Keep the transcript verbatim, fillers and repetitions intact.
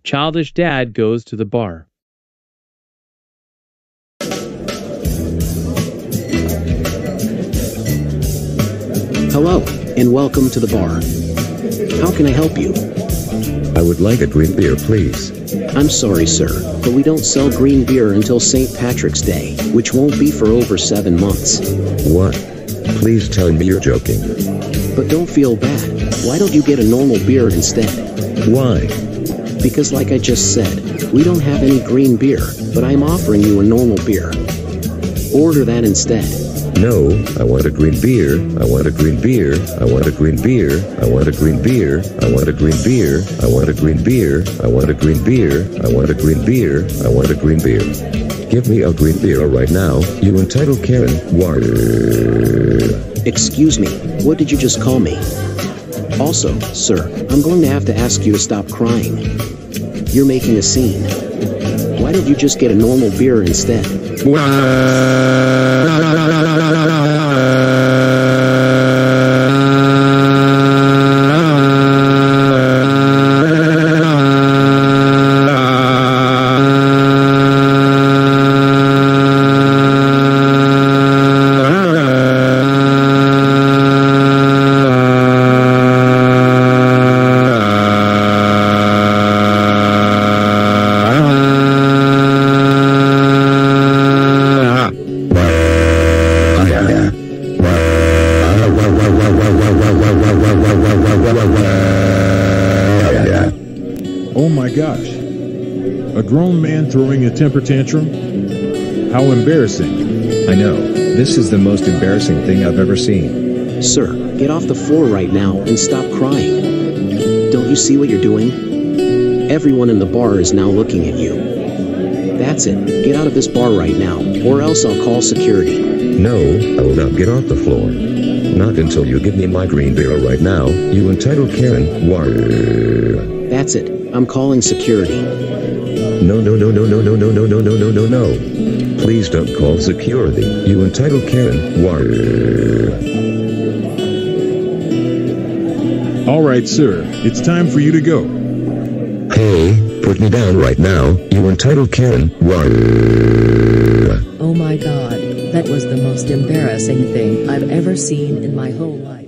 Childish dad goes to the bar. Hello, and welcome to the bar. How can I help you? I would like a green beer, please. I'm sorry, sir, but we don't sell green beer until Saint Patrick's Day, which won't be for over seven months. What? Please tell me you're joking. But don't feel bad. Why don't you get a normal beer instead? Why? Because like I just said, we don't have any green beer, but I'm offering you a normal beer. Order that instead. No, I want a green beer, I want a green beer, I want a green beer, I want a green beer, I want a green beer, I want a green beer, I want a green beer, I want a green beer, I want a green beer. Give me a green beer right now, you entitled Karen. Excuse me, what did you just call me? Also, sir, I'm going to have to ask you to stop crying. You're making a scene. Why don't you just get a normal beer instead? Oh my gosh. A grown man throwing a temper tantrum? How embarrassing. I know, this is the most embarrassing thing I've ever seen. Sir, get off the floor right now and stop crying. Don't you see what you're doing? Everyone in the bar is now looking at you. That's it, get out of this bar right now, or else I'll call security. No, I will not get off the floor. Not until you give me my green beer right now, you entitled Karen. That's it, I'm calling security. No, no, no, no, no, no, no, no, no, no, no, no, no. Please don't call security, you entitled Karen. Alright, sir, it's time for you to go. Hey, put me down right now, you entitled Karen. Oh my god, that was the most embarrassing thing I've ever seen in my whole life.